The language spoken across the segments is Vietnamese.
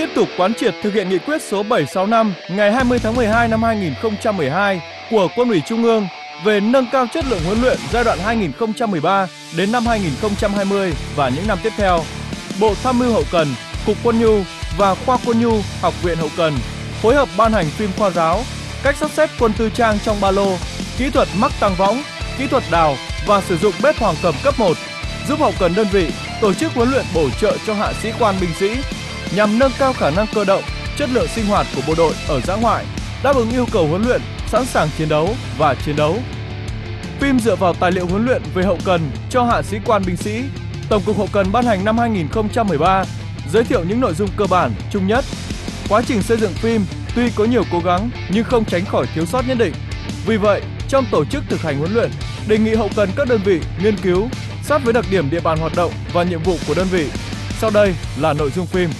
tiếp tục quán triệt thực hiện nghị quyết số 765 ngày 20 tháng 12 năm 2012 của Quân ủy Trung ương về nâng cao chất lượng huấn luyện giai đoạn 2013 đến năm 2020 và những năm tiếp theo. Bộ Tham mưu Hậu cần, Cục Quân nhu và Khoa Quân nhu, Học viện Hậu cần phối hợp ban hành phim khoa giáo, cách sắp xếp quân tư trang trong ba lô, kỹ thuật mắc tăng võng, kỹ thuật đào và sử dụng bếp hoàng cầm cấp 1, giúp hậu cần đơn vị tổ chức huấn luyện bổ trợ cho hạ sĩ quan binh sĩ nhằm nâng cao khả năng cơ động, chất lượng sinh hoạt của bộ đội ở dã ngoại, đáp ứng yêu cầu huấn luyện, sẵn sàng chiến đấu và chiến đấu. Phim dựa vào tài liệu huấn luyện về hậu cần cho hạ sĩ quan binh sĩ, Tổng cục Hậu cần ban hành năm 2013, giới thiệu những nội dung cơ bản, chung nhất. Quá trình xây dựng phim tuy có nhiều cố gắng nhưng không tránh khỏi thiếu sót nhất định. Vì vậy, trong tổ chức thực hành huấn luyện, đề nghị hậu cần các đơn vị nghiên cứu sát với đặc điểm địa bàn hoạt động và nhiệm vụ của đơn vị. Sau đây là nội dung phim.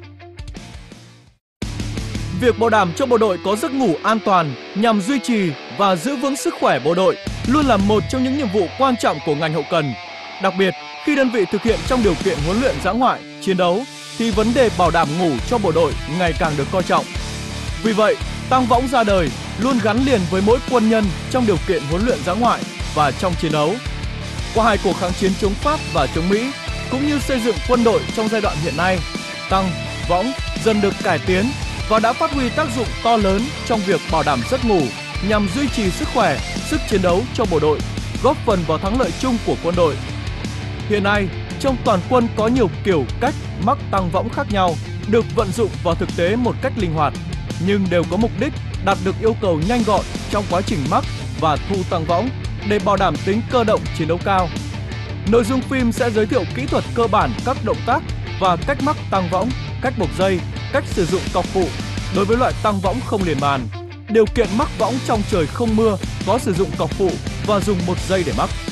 Việc bảo đảm cho bộ đội có giấc ngủ an toàn nhằm duy trì và giữ vững sức khỏe bộ đội luôn là một trong những nhiệm vụ quan trọng của ngành hậu cần. Đặc biệt, khi đơn vị thực hiện trong điều kiện huấn luyện dã ngoại, chiến đấu, thì vấn đề bảo đảm ngủ cho bộ đội ngày càng được coi trọng. Vì vậy, tăng võng ra đời luôn gắn liền với mỗi quân nhân trong điều kiện huấn luyện dã ngoại và trong chiến đấu. Qua hai cuộc kháng chiến chống Pháp và chống Mỹ, cũng như xây dựng quân đội trong giai đoạn hiện nay, tăng võng dần được cải tiến và đã phát huy tác dụng to lớn trong việc bảo đảm giấc ngủ nhằm duy trì sức khỏe, sức chiến đấu cho bộ đội, góp phần vào thắng lợi chung của quân đội. Hiện nay, trong toàn quân có nhiều kiểu cách mắc tăng võng khác nhau, được vận dụng vào thực tế một cách linh hoạt, nhưng đều có mục đích đạt được yêu cầu nhanh gọn trong quá trình mắc và thu tăng võng để bảo đảm tính cơ động chiến đấu cao. Nội dung phim sẽ giới thiệu kỹ thuật cơ bản các động tác và cách mắc tăng võng, cách buộc dây, cách sử dụng cọc phụ đối với loại tăng võng không liền màn, điều kiện mắc võng trong trời không mưa có sử dụng cọc phụ và dùng một dây để mắc.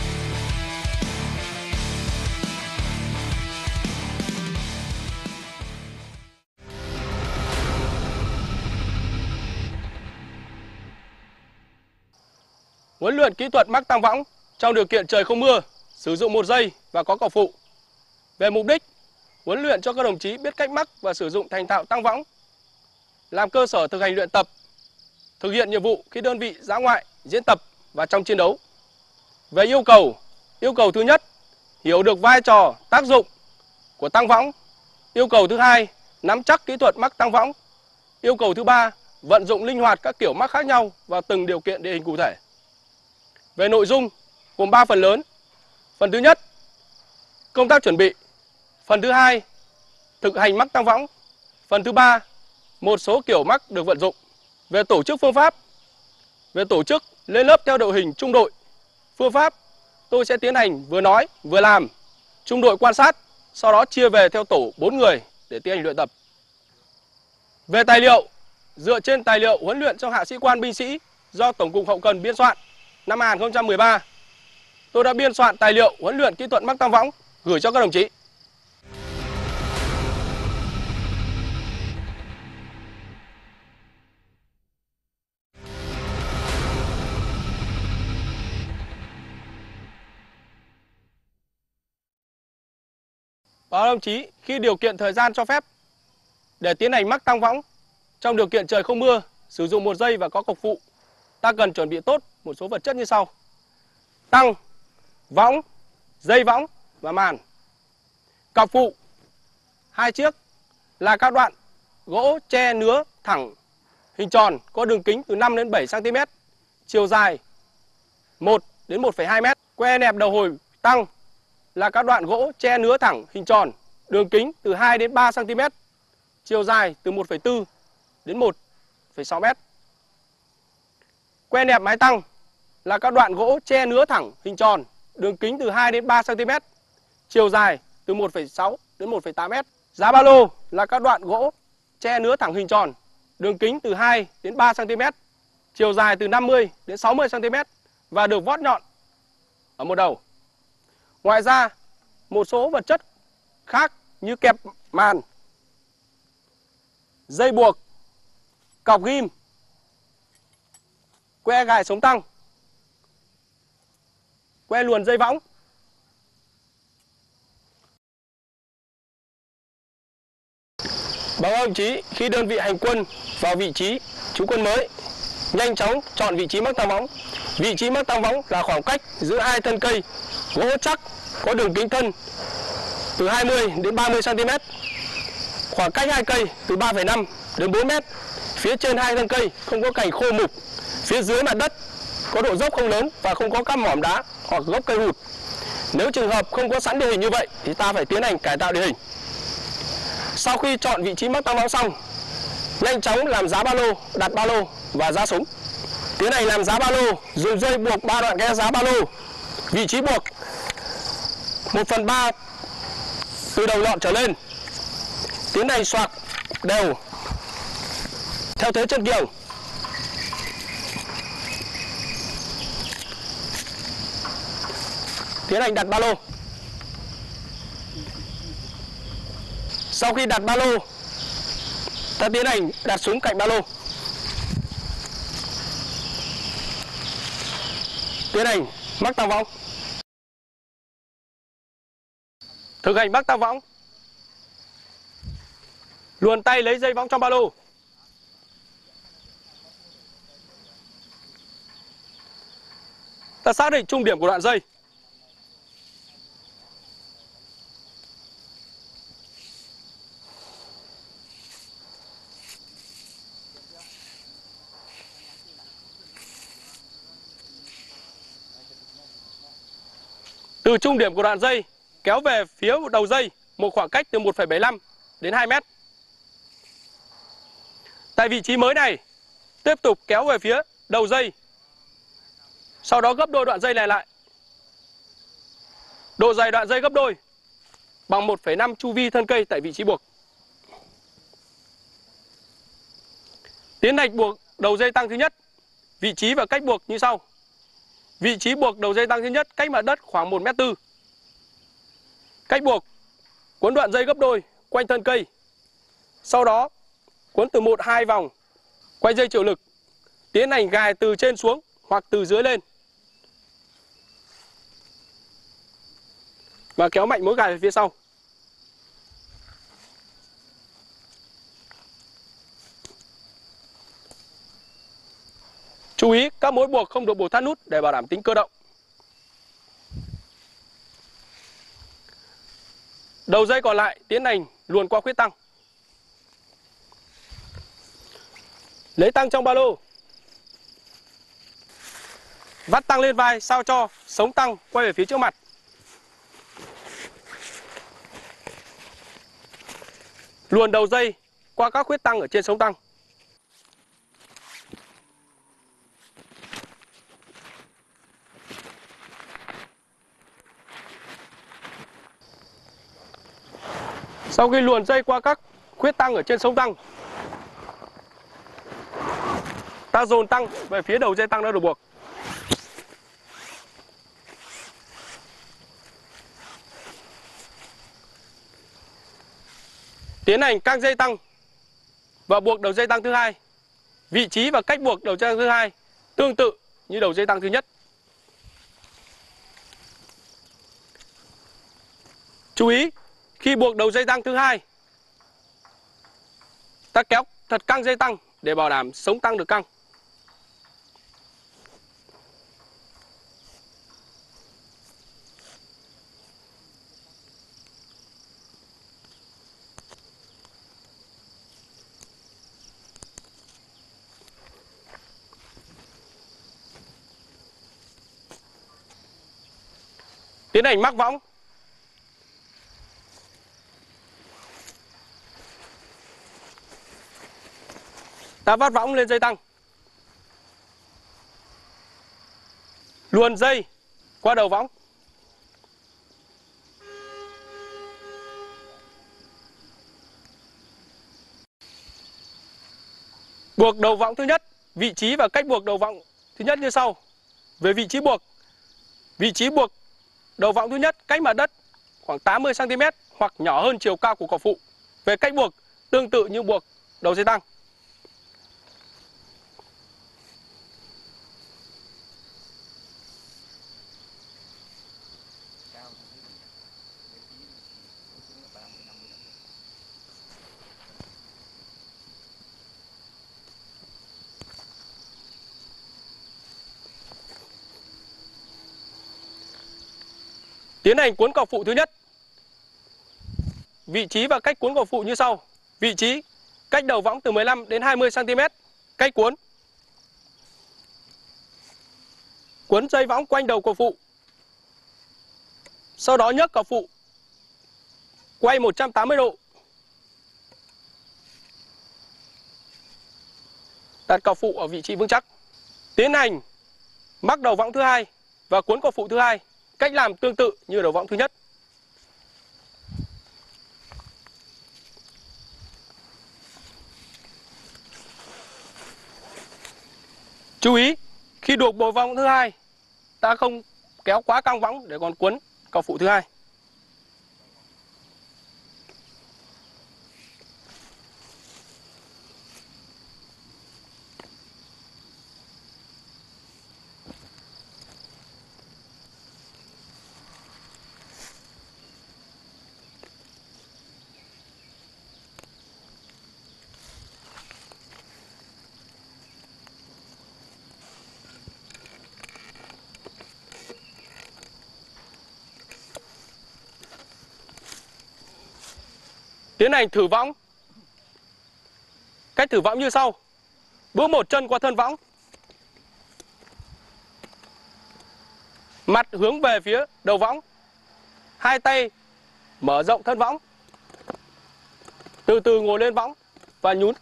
Huấn luyện kỹ thuật mắc tăng võng trong điều kiện trời không mưa, sử dụng một dây và có cọc phụ. Về mục đích, huấn luyện cho các đồng chí biết cách mắc và sử dụng thành thạo tăng võng, làm cơ sở thực hành luyện tập, thực hiện nhiệm vụ khi đơn vị dã ngoại, diễn tập và trong chiến đấu. Về yêu cầu thứ nhất, hiểu được vai trò, tác dụng của tăng võng. Yêu cầu thứ hai, nắm chắc kỹ thuật mắc tăng võng. Yêu cầu thứ ba, vận dụng linh hoạt các kiểu mắc khác nhau vào từng điều kiện địa hình cụ thể. Về nội dung gồm 3 phần lớn. Phần thứ nhất, công tác chuẩn bị. Phần thứ hai, thực hành mắc tăng võng. Phần thứ ba, một số kiểu mắc được vận dụng. Về tổ chức phương pháp, về tổ chức lên lớp theo đội hình trung đội. Phương pháp, tôi sẽ tiến hành vừa nói vừa làm. Trung đội quan sát, sau đó chia về theo tổ 4 người để tiến hành luyện tập. Về tài liệu, dựa trên tài liệu huấn luyện cho hạ sĩ quan binh sĩ do Tổng cục Hậu cần biên soạn năm 2013, tôi đã biên soạn tài liệu huấn luyện kỹ thuật mắc tăng võng gửi cho các đồng chí. Báo đồng chí, khi điều kiện thời gian cho phép để tiến hành mắc tăng võng trong điều kiện trời không mưa, sử dụng một dây và có cọc phụ, ta cần chuẩn bị tốt một số vật chất như sau: tăng, võng, dây võng và màn. Cọc phụ 2 chiếc là các đoạn gỗ tre nứa thẳng hình tròn có đường kính từ 5 đến 7 cm, chiều dài 1 đến 1,2 m. Que nẹp đầu hồi tăng là các đoạn gỗ tre nứa thẳng hình tròn, đường kính từ 2 đến 3 cm, chiều dài từ 1,4 đến 1,6 m. Que nẹp mái tăng là các đoạn gỗ tre nứa thẳng hình tròn, đường kính từ 2 đến 3 cm, chiều dài từ 1,6 đến 1,8 m. Giá ba lô là các đoạn gỗ tre nứa thẳng hình tròn, đường kính từ 2 đến 3 cm, chiều dài từ 50 đến 60 cm và được vót nhọn ở một đầu. Ngoài ra, một số vật chất khác như kẹp màn, dây buộc, cọc ghim, que gài sống tăng, que luồn dây võng. Báo cáo đồng chí, khi đơn vị hành quân vào vị trí trú quân mới, nhanh chóng chọn vị trí mắc tăng võng. Vị trí mắc tăng võng là khoảng cách giữa hai thân cây gỗ chắc có đường kính thân từ 20 đến 30 cm. Khoảng cách hai cây từ 3,5 đến 4 mét. Phía trên hai thân cây không có cành khô mục. Phía dưới mặt đất có độ dốc không lớn và không có các mỏm đá hoặc gốc cây hụt. Nếu trường hợp không có sẵn địa hình như vậy thì ta phải tiến hành cải tạo địa hình. Sau khi chọn vị trí mắc tăng võng xong, nhanh chóng làm giá ba lô, đặt ba lô và giá súng. Tiến hành làm giá ba lô, dùng dây buộc 3 đoạn ghe giá ba lô. Vị trí buộc 1/3 từ đầu nhọn trở lên. Tiến hành xoạc đều theo thế chân kiềng. Tiến hành đặt ba lô. Sau khi đặt ba lô, ta tiến hành đặt súng cạnh ba lô. Tiến hành mắc tăng võng. Thực hành mắc tăng võng. Luồn tay lấy dây võng trong ba lô. Ta xác định trung điểm của đoạn dây. Từ trung điểm của đoạn dây kéo về phía đầu dây một khoảng cách từ 1,75 đến 2 mét. Tại vị trí mới này, tiếp tục kéo về phía đầu dây. Sau đó gấp đôi đoạn dây này lại. Độ dày đoạn dây gấp đôi bằng 1,5 chu vi thân cây tại vị trí buộc. Tiến hành buộc đầu dây tăng thứ nhất. Vị trí và cách buộc như sau. Vị trí buộc đầu dây tăng thứ nhất cách mặt đất khoảng 1,4 m. Cách buộc: cuốn đoạn dây gấp đôi quanh thân cây. Sau đó cuốn từ 1-2 vòng quanh dây chịu lực. Tiến hành gài từ trên xuống hoặc từ dưới lên. Và kéo mạnh mối gài về phía sau. Chú ý các mối buộc không được buộc thắt nút để bảo đảm tính cơ động. Đầu dây còn lại tiến hành luồn qua khuyết tăng. Lấy tăng trong ba lô. Vắt tăng lên vai sao cho sống tăng quay về phía trước mặt. Luồn đầu dây qua các khuyết tăng ở trên sống tăng. Sau khi luồn dây qua các khuyết tăng ở trên sống tăng, ta dồn tăng về phía đầu dây tăng đã được buộc. Tiến hành căng dây tăng và buộc đầu dây tăng thứ hai. Vị trí và cách buộc đầu dây tăng thứ hai tương tự như đầu dây tăng thứ nhất. Chú ý, khi buộc đầu dây tăng thứ hai, ta kéo thật căng dây tăng để bảo đảm sống tăng được căng. Tiến hành mắc võng. Ta vắt võng lên dây tăng. Luồn dây qua đầu võng. Buộc đầu võng thứ nhất. Vị trí và cách buộc đầu võng thứ nhất như sau. Về vị trí buộc. Vị trí buộc đầu võng thứ nhất cách mặt đất khoảng 80 cm hoặc nhỏ hơn chiều cao của cọc phụ. Về cách buộc tương tự như buộc đầu dây tăng. Tiến hành cuốn cọc phụ thứ nhất. Vị trí và cách cuốn cọc phụ như sau. Vị trí cách đầu võng từ 15 đến 20 cm. Cách cuốn. Cuốn dây võng quanh đầu cọc phụ. Sau đó nhấc cọc phụ quay 180 độ. Đặt cọc phụ ở vị trí vững chắc. Tiến hành mắc đầu võng thứ hai và cuốn cọc phụ thứ hai. Cách làm tương tự như đầu võng thứ nhất. Chú ý, khi buộc đầu võng thứ hai, ta không kéo quá căng võng để còn cuốn cọc phụ thứ hai. Tiến hành thử võng. Cách thử võng như sau. Bước 1 chân qua thân võng. Mặt hướng về phía đầu võng. Hai tay mở rộng thân võng. Từ từ ngồi lên võng và nhún.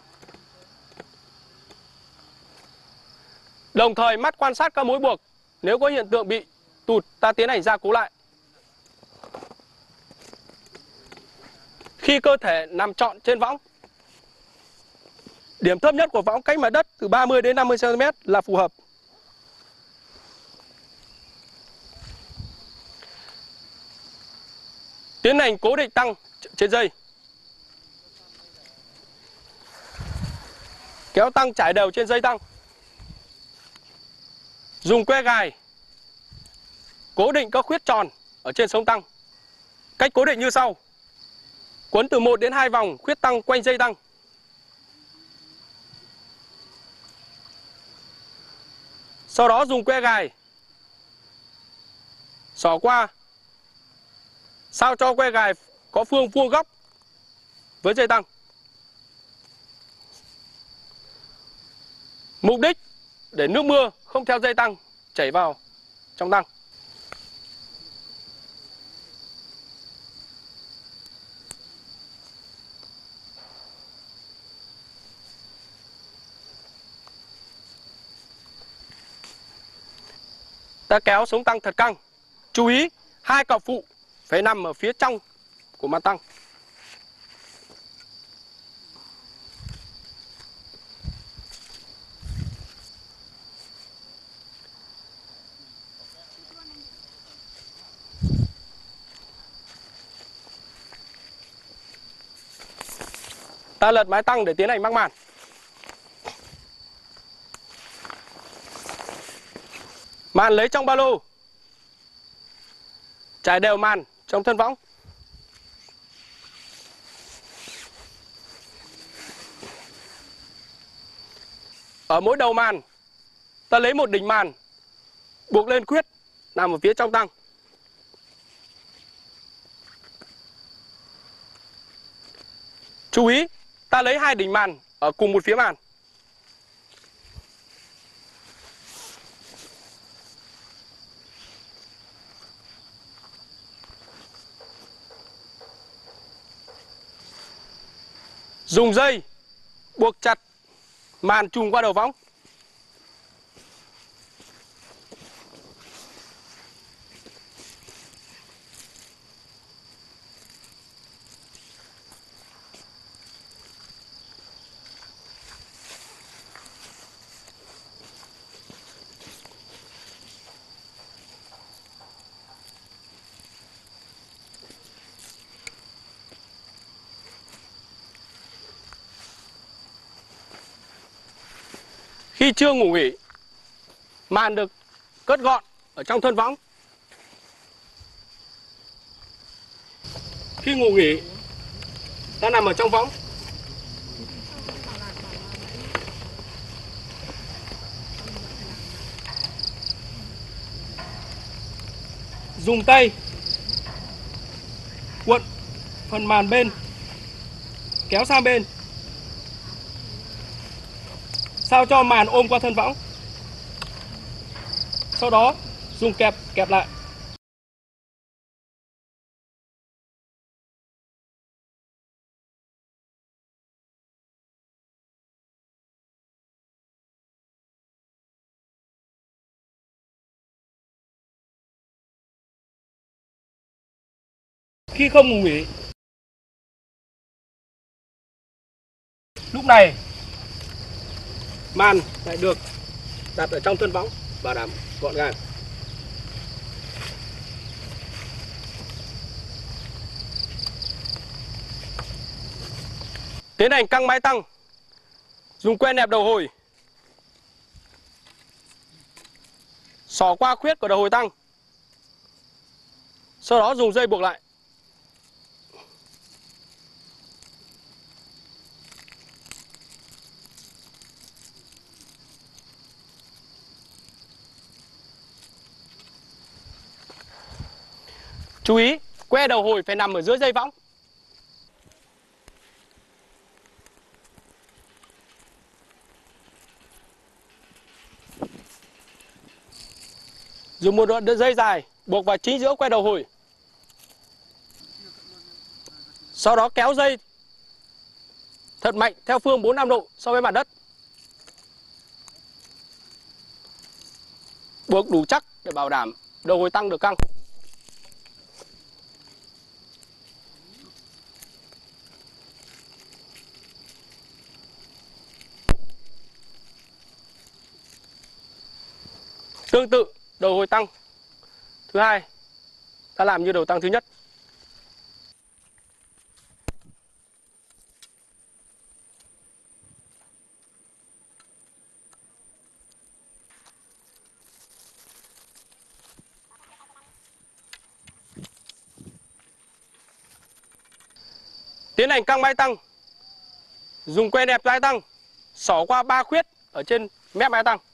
Đồng thời mắt quan sát các mối buộc. Nếu có hiện tượng bị tụt, ta tiến hành gia cố lại. Khi cơ thể nằm trọn trên võng, điểm thấp nhất của võng cách mặt đất từ 30 đến 50 cm là phù hợp. Tiến hành cố định tăng trên dây. Kéo tăng trải đều trên dây tăng. Dùng que gài cố định các khuyết tròn ở trên sống tăng. Cách cố định như sau. Cuốn từ 1 đến 2 vòng khuyết tăng quanh dây tăng. Sau đó dùng que gài xỏ qua sao cho que gài có phương vuông góc với dây tăng. Mục đích để nước mưa không theo dây tăng chảy vào trong tăng. Ta kéo sống tăng thật căng. Chú ý, hai cọc phụ phải nằm ở phía trong của mặt tăng. Ta lật mái tăng để tiến hành mắc màn. Màn lấy trong ba lô. Trải đều màn trong thân võng. Ở mỗi đầu màn, ta lấy một đỉnh màn buộc lên khuyết nằm ở phía trong tăng. Chú ý, ta lấy hai đỉnh màn ở cùng một phía màn. Dùng dây buộc chặt màn trùm qua đầu võng. Khi chưa ngủ nghỉ, màn được cất gọn ở trong thân võng. Khi ngủ nghỉ, ta nằm ở trong võng. Dùng tay Cuộn phần màn bên, kéo sang bên, sao cho màn ôm qua thân võng. Sau đó dùng kẹp kẹp lại. Khi không ngủ nghỉ, lúc này màn lại được đặt ở trong thân võng, bảo đảm gọn gàng. Tiến hành căng máy tăng, dùng que nẹp đầu hồi, xỏ qua khuyết của đầu hồi tăng, sau đó dùng dây buộc lại. Chú ý, que đầu hồi phải nằm ở dưới dây võng. Dùng một đoạn dây dài buộc vào chính giữa que đầu hồi. Sau đó kéo dây thật mạnh theo phương 45 độ so với mặt đất. Buộc đủ chắc để bảo đảm đầu hồi tăng được căng. Tương tự, đầu hồi tăng thứ hai ta làm như đầu tăng thứ nhất. Tiến hành căng máy tăng, dùng que nẹp lái tăng xỏ qua 3 khuyết ở trên mép máy tăng.